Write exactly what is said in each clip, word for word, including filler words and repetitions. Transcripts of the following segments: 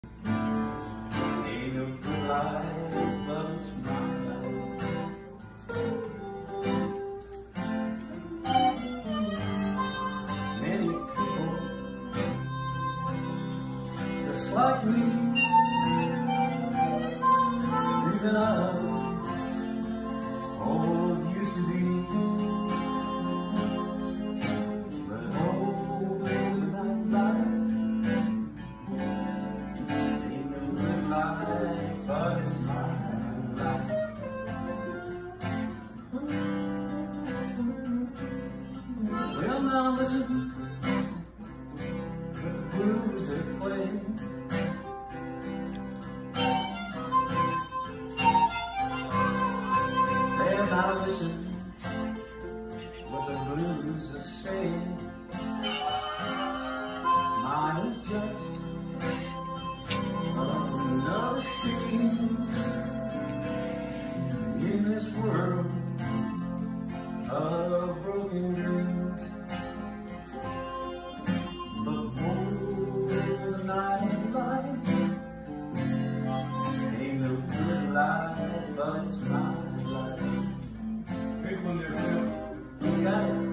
Ain't no good life, but it's my life. Many people just like me, dreaming of old used to be. But old night life ain't no good life, but it's my life. Well, now listen to the blues they play. They're not listening what the blues are saying. Mine is just another scene in this world of broken dreams. But old night life ain't no good life, but it's my life. Big one there, Phil. You got it.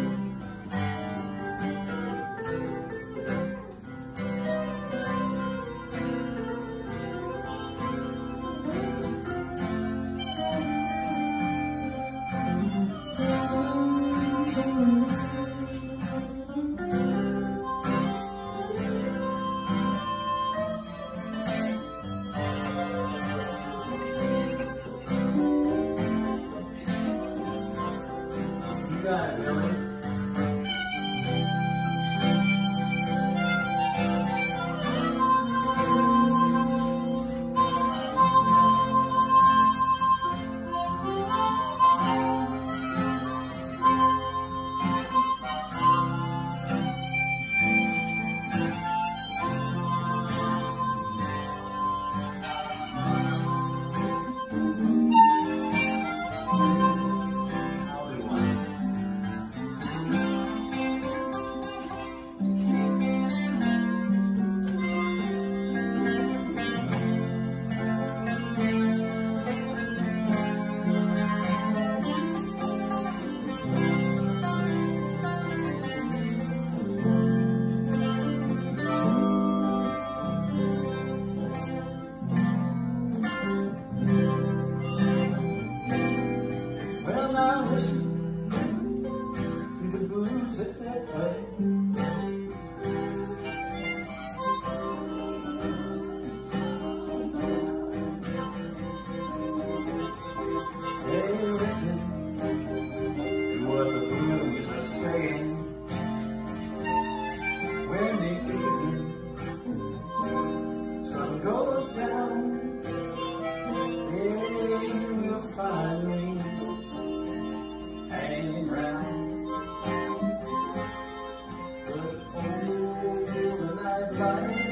You got it, Billy. Well, now listen to the blues that they play. Hey, listen to what the blues are saying. When the evening sun goes down, hey, you'll find me hanging round. But old night life